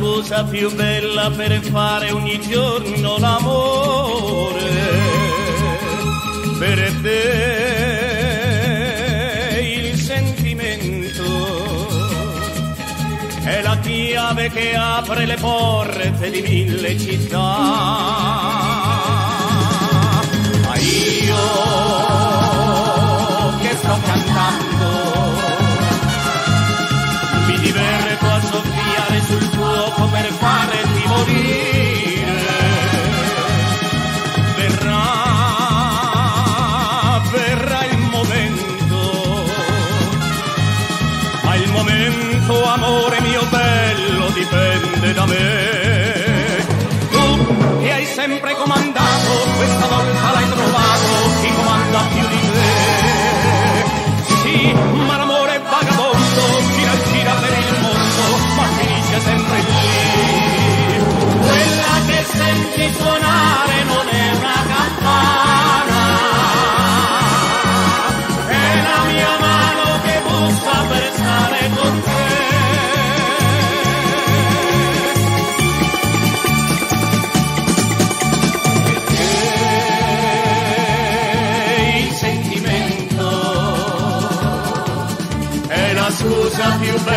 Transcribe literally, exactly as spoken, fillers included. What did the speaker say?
scusa più bella per fare ogni giorno l'amore. Per te il sentimento è la chiave che apre le porte di mille città. Ma io che sto cantando mi diverto a soffiare sul fuoco per farti morire. Verrà, verrà il momento, ma il momento, amore mio bello, dipende da me. Tu che hai sempre comandato, questa volta l'hai trovato chi comanda più di te. Sì, ma l'amore è vagabondo, gira gira per il mondo, ma finisce sempre lì. Quella che senti suonare non è una campana, è la mia mano che bussa per stare con te. Perché il sentimento è la scusa più bella